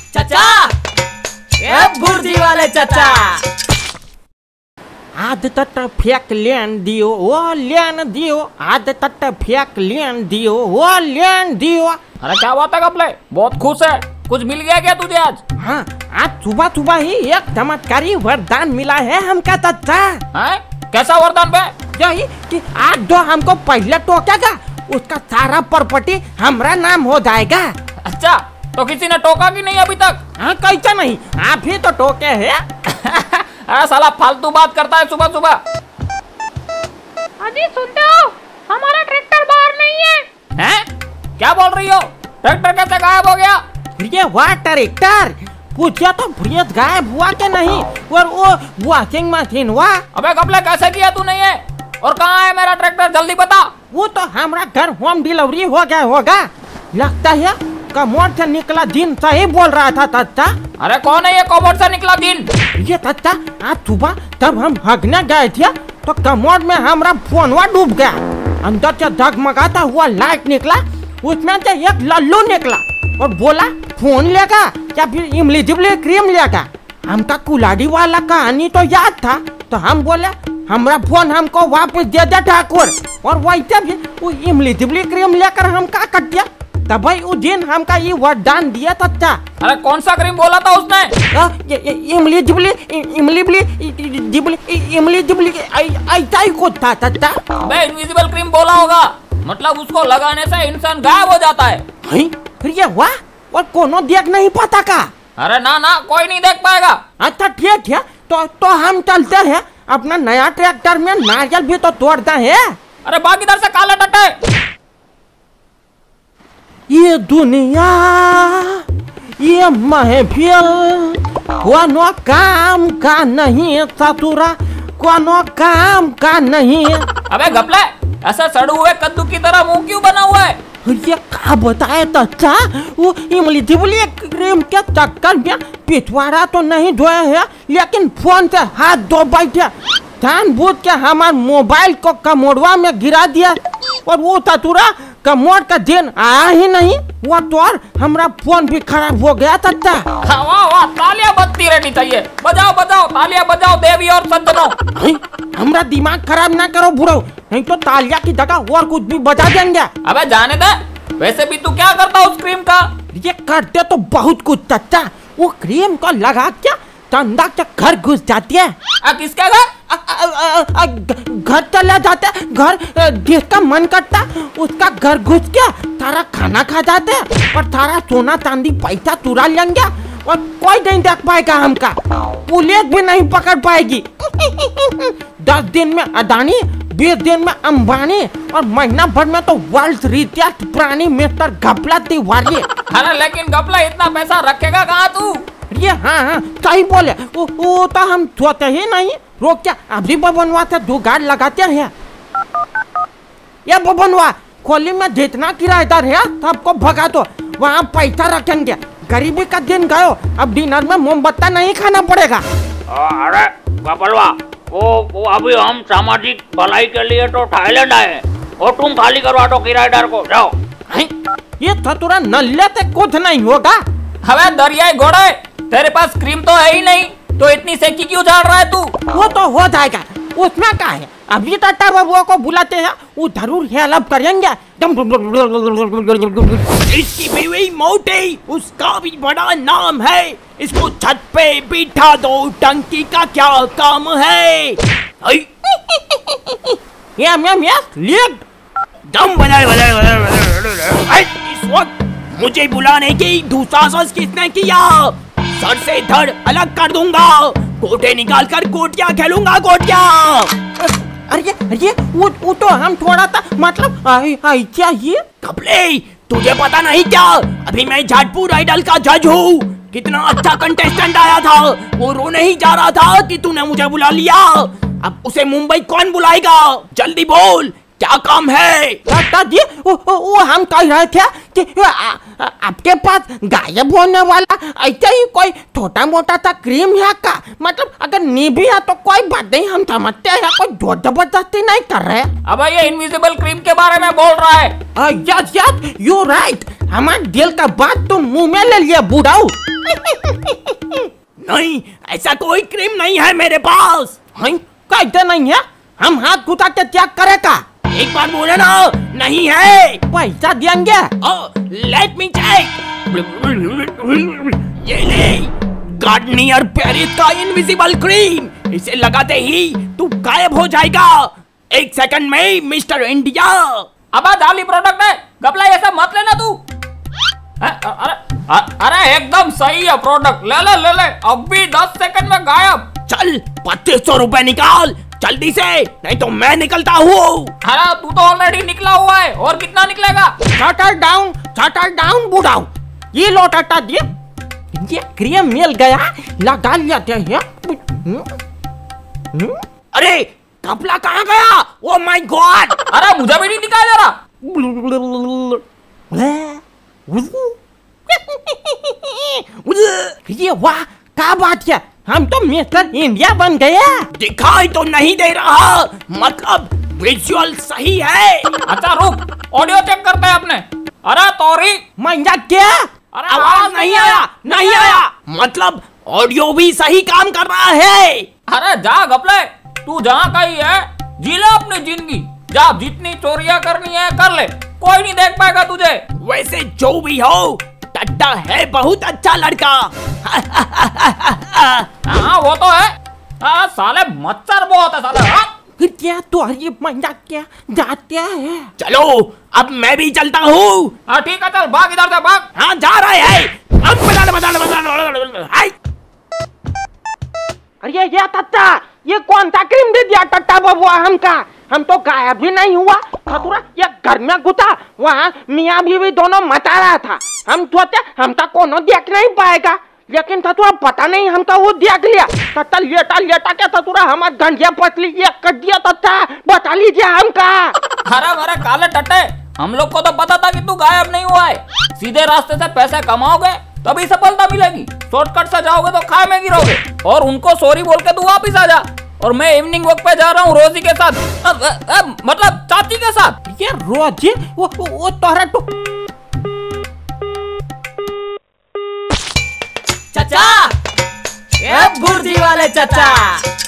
चाचा, ये बुर्जी वाले चाचा। आध तट फेंक लेन दियो, वो लेन दियो, आध तट फेंक लेन दियो, वो लेन दियो। अरे क्या बात है कपले, बहुत खुश है, कुछ मिल गया क्या तुझे आज? हाँ, आज सुबह सुबह ही एक चमत्कारी वरदान मिला है हमका चाचा। हैं? कैसा वरदान बे? यही कि आज जो हमको पहले टोकेगा उसका सारा प्रॉपर्टी हमारा नाम हो जाएगा। अच्छा, तो किसी ने टोका कि नहीं अभी तक? हाँ, कैसा नहीं, आप ही तो टोके हैं। अरे साला फालतू बात करता है सुबह सुबह। अजी सुनते हो, हमारा ट्रैक्टर बाहर नहीं है। हैं? क्या बोल रही हो? ट्रैक्टर कैसे गायब हो गया? ये हुआ ट्रैक्टर, पूछा तो फ्रिज गायब हुआ के नहीं, और वो वॉशिंग मशीन हुआ। अबे कपले कैसे किया तूने ये? और कहाँ है मेरा ट्रैक्टर, जल्दी बता। वो तो हमारा घर होम डिलीवरी हो गया होगा, लगता है कमोड से निकला दिन सही बोल रहा था चाचा। अरे कौन है ये कमोड से निकला दिन? ये चाचा, आज सुबह जब हम हगने गए थे तो कमोड में हमारा फोनवा डूब गया, अंदर से जगमगाता हुआ लाइट निकला, उसमें से एक लल्लू निकला और बोला फोन लेगा या फिर इमली जिबली क्रीम लेगा। हमका कुलाड़ी वाला कहानी तो याद था, तो हम बोले हमारा फोन हमको वापस दे दे ठाकुर, और वैसे भी वो इमली जिबली क्रीम लेकर हम का कर दिया। तब भाई उस दिन हमका ये वरदान दिया चाचा। अरे कौन सा क्रीम बोला था उसने? इमली जिबली, इमली जिबली, इमली जिबली, ऐसा ही कुछ था चाचा। बे इनविजिबल क्रीम बोला होगा, मतलब उसको लगाने से इंसान गायब हो जाता है। फिर ये हुआ और कोनो देख नहीं पाता का? अरे ना ना, कोई नहीं देख पाएगा। अच्छा ठीक है, तो हम चलते हैं, अपना नया ट्रैक्टर में नारियल भी तो तोड़ते हैं। अरे बाकी इधर से काला टट्टे। ये दुनिया, ये महफिल, कोनो काम का नहीं ससुरा, कोनो काम का नहीं। अबे घपले, ऐसा सड़े हुए कद्दू की तरह मुंह क्यों बना हुआ है? ये क्या बताए चाचा, वो इमली जिबली क्रीम के चक्कर में पिछवाड़ा तो नहीं धोए है, लेकिन फोन से हाथ धो बैठे, जानबूझ के हमारे मोबाइल को कमोडवा में गिरा दिया, और वो ससुरा कमोड का दिन आया ही नहीं, वो तो और हमारा फोन भी खराब हो गया चाचा। वाह वाह, तालियां बजती रहनी चाहिए, बजाओ बजाओ तालियां बजाओ देवी और सज्जनों। हमारा दिमाग खराब ना करो बुढ़ो, नहीं तो तालियां की जगह और कुछ भी बजा देंगे। अबे जाने दे, वैसे भी तू क्या करता उस क्रीम का? ये करते तो बहुत कुछ चाचा, वो क्रीम को लगा के चंदा के घर घुस जाती है। किसके घर? घर चला जाते, घर जिसका मन करता उसका घर घुस के सारा खाना खा जाते, और सारा सोना चांदी पैसा चुरा लेंगे, और कोई नहीं देख पाएगा हमका, पुलिस भी नहीं पकड़ पाएगी। 10 दिन में अदानी, 20 दिन में अंबानी, और महीना भर में तो वर्ल्ड रिचेस्ट प्राणी मिस्टर घपला तिवारी। अरे लेकिन घपला इतना पैसा रखेगा कहाँ तू? ये हाँ सही बोले, वो तो हम सोते ही नहीं। रोक क्या, अभी बबनवा से जुगाड़ लगाते हैं। ये बबनवा, खोली में जितना किराएदार है सबको भगा दो, वहाँ पैसा रखेंगे। गरीबी का दिन गयो, अब डिनर में मोमबत्ता नहीं खाना पड़ेगा। अरे बबलवा, वो अभी हम सामाजिक भलाई के लिए तो थाईलैंड आए हैं, और तुम खाली करवा दो किराएदार को, जाओ। ये थतुरा नल्ले से कुछ नहीं होगा। हमें दरियाई घोड़े, तेरे पास क्रीम तो है ही नहीं, तो इतनी सेकी क्यों झाड़ रहा है तू? वो तो हो जाएगा, उसमें क्या है, अभी टाटा बाबुआ को बुलाते हैं, वो जरूर हेल्प करेंगे। इसकी बीवी मोटी, उसका भी बड़ा नाम है, इसको छत पे बिठा दो, टंकी का क्या काम है? दम बनाए इस वक्त मुझे बुलाने की दुसाहस किसने किया? सर से धड़ अलग कर दूंगा, गोटे निकाल कर गोटियां खेलूंगा, गोटियां। अरे वो तो हम थोड़ा सा मतलब चाहिए। कपले, तुझे पता नहीं क्या, अभी मैं जाटपुर आइडल का जज हूँ। कितना अच्छा कंटेस्टेंट आया था, वो रोने ही जा रहा था कि तूने मुझे बुला लिया। अब उसे मुंबई कौन बुलाएगा? जल्दी बोल, क्या काम है? जी, वो हम कह रहे थे कि आपके पास गायब होने वाला ऐसा ही कोई छोटा मोटा सा क्रीम है का? मतलब अगर नहीं भी है तो कोई बात नहीं, हम समझते हैं, कोई जोर जबरदस्ती नहीं कर रहे। अब ये इनविजिबल क्रीम के बारे में बोल रहा है। यस यू राइट, हमारे दिल का बात तुम मुंह में ले लिया बुढ़ाऊ। नहीं, ऐसा कोई क्रीम नहीं है मेरे पास। हैं? कैसे नहीं है? हम हाथ घुटा के त्याग करेगा। एक बार बोले ना, नहीं है। पैसा देंगे। Let me check. ये ले, गार्डनियर पेरिस का इनविजिबल क्रीम। इसे लगाते ही तू गायब हो जाएगा 1 सेकंड में मिस्टर इंडिया। अब जाली प्रोडक्ट है गपला, ऐसा मत लेना तू। अरे एकदम सही है प्रोडक्ट, ले ले ले ले, अभी 10 सेकंड में गायब। चल 2500 रुपए निकाल जल्दी से, नहीं तो मैं निकलता हूँ। अरे तू तो ऑलरेडी निकला हुआ है, और कितना निकलेगा? शटर डाउन बुढ़ाऊ। ये लो टाटा दिए, ये क्रीम मिल गया, लगा लेते हैं। अरे कपड़ा कहाँ गया? Oh my god! अरे मुझे भी नहीं दिखाई दे रहा। ये वाह, क्या बात है, हम तो मिस्टर इंडिया बन गए। दिखाई तो नहीं दे रहा, मतलब विजुअल सही है। अच्छा रुक, ऑडियो चेक करते हैं अपने। अरे तोरी मैया क्या? अरे आवाज नहीं आया, नहीं आया, मतलब ऑडियो भी सही काम कर रहा है। अरे जा गपले, तू जहाँ कहीं है जी ले अपनी जिंदगी, जा जितनी चोरियां करनी है कर ले, कोई नहीं देख पाएगा तुझे। वैसे जो भी हो, टट्टा है बहुत अच्छा लड़का। हाँ वो तो है। हाँ साले मच्छर बहुत है साले। हाँ? क्या तुम्हारी मैया क्या जाते हैं? चलो अब मैं भी चलता हूँ। हाँ ठीक है, चल भाग इधर से भाग। हाँ जा रहे हैं। अब हाय। अरे ये टट्टा, ये कौन सा क्रीम दे दिया टट्टा बबुआ हमका? हम तो गायब भी नहीं हुआ। खतुरा ये घर में घुसा, वहाँ मियाँ बीवी दोनों मचा रहा था। हम सोचे हमका कोनो देख नहीं पाएगा, लेकिन सतुरा पता नहीं हमका वो देख लिया। टट्टा लेटा लेटा के सतुरा हमारे गंजिया पतली ये कर दिया। टट्टा बता लीजिए हमका। अरे काले टट्टे, हम लोग को तो पता था कि तू गायब नहीं हुआ है। सीधे रास्ते से पैसे कमाओगे तभी सफलता मिलेगी, शॉर्टकट से जाओगे तो खाए में गिरोगे। और उनको सॉरी बोल के तू वापिस आ जा। और मैं इवनिंग वॉक पे जा रहा हूँ रोजी के साथ, मतलब चाची के साथ। ये रोजी वो तोहरा तो चाचा, ये बुर्जी वाले चाचा।